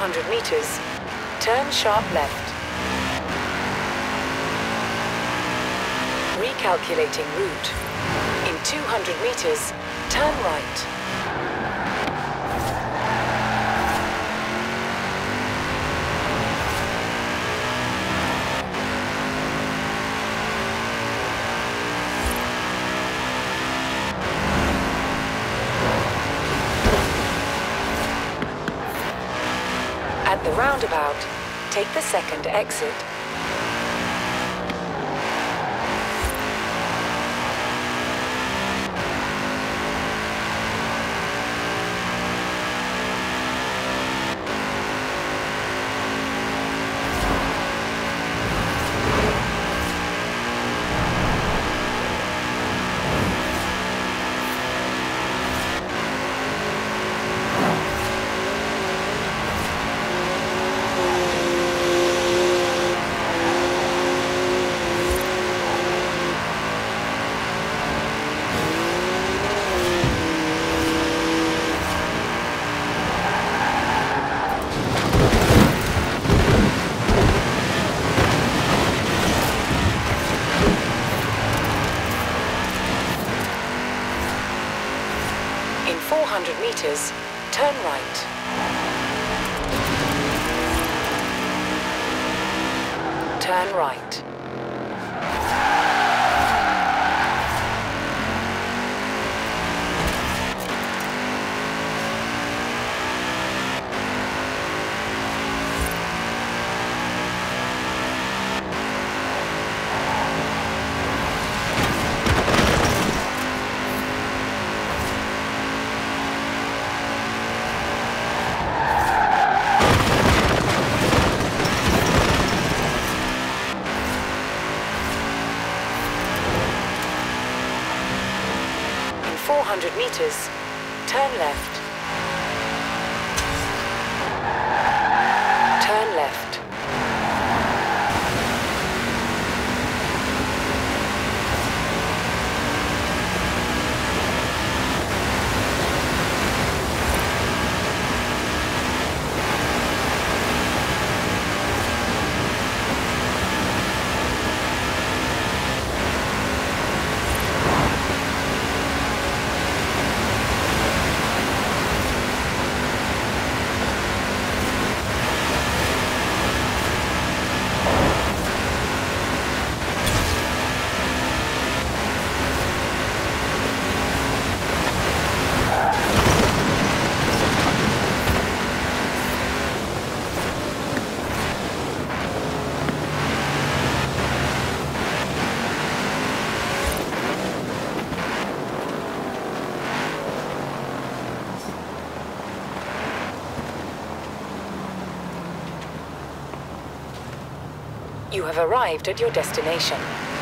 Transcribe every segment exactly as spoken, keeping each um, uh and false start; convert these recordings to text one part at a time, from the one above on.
hundred meters, turn sharp left. Recalculating route. In two hundred meters, turn right. At the roundabout, take the second exit. four hundred meters, turn right. Turn right. four hundred meters, turn left. Turn left. You have arrived at your destination.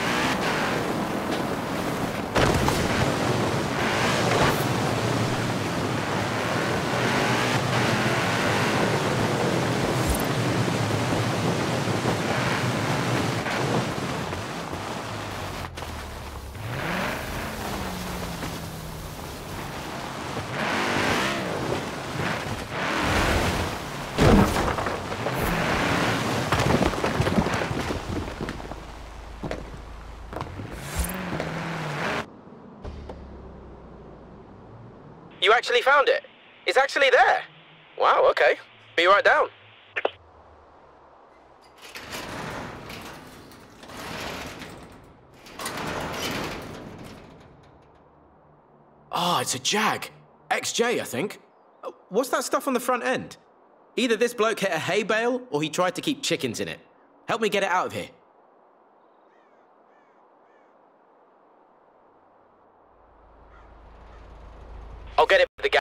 You actually found it? It's actually there? Wow, okay. Be right down. Ah, oh, it's a Jag. X J, I think. What's that stuff on the front end? Either this bloke hit a hay bale, or he tried to keep chickens in it. Help me get it out of here. I'll get it for the guy.